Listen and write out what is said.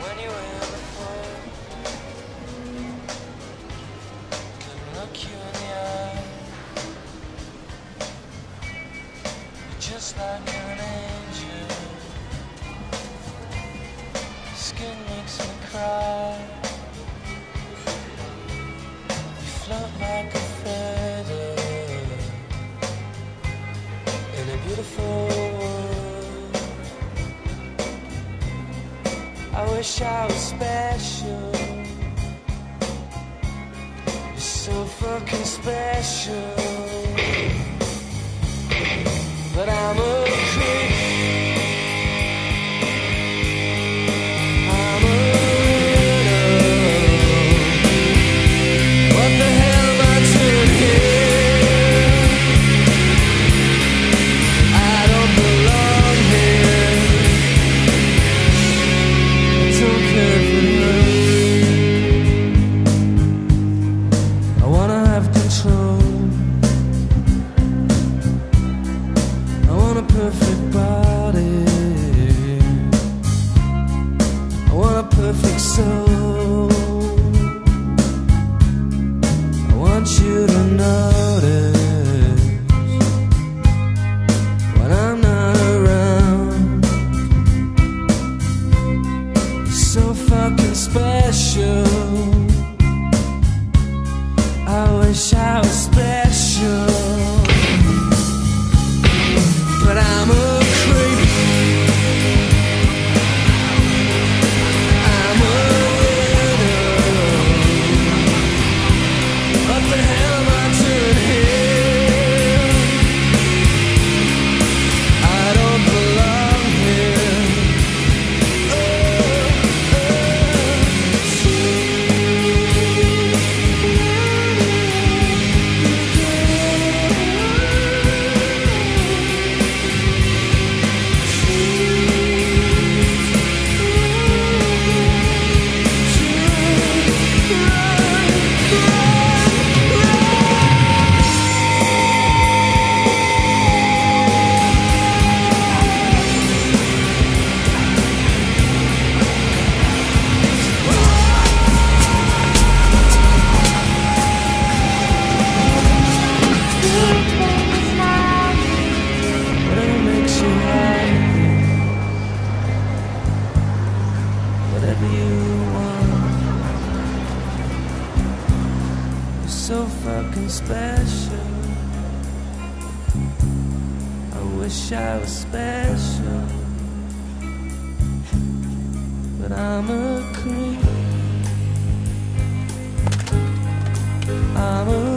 when you were here before. Couldn't look you in the eye. You're just like an angel. Your skin makes me cry. You float like a feather in a beautiful world. I wish I was special. You're so fucking special. But I'm a creep. I'm a widow. What the hell am I doing here? I don't belong here. I don't care for her. I wanna have control. I want a perfect body. I want a perfect soul. I want you to notice when I'm not around. You're so fucking special. I wish I was special. But I'm a creep. I'm a widow. What the hell am I doing here? I don't belong here. Whatever makes you happy, whatever you want. You're so fucking special. I wish I was special. But I'm a creep. I'm a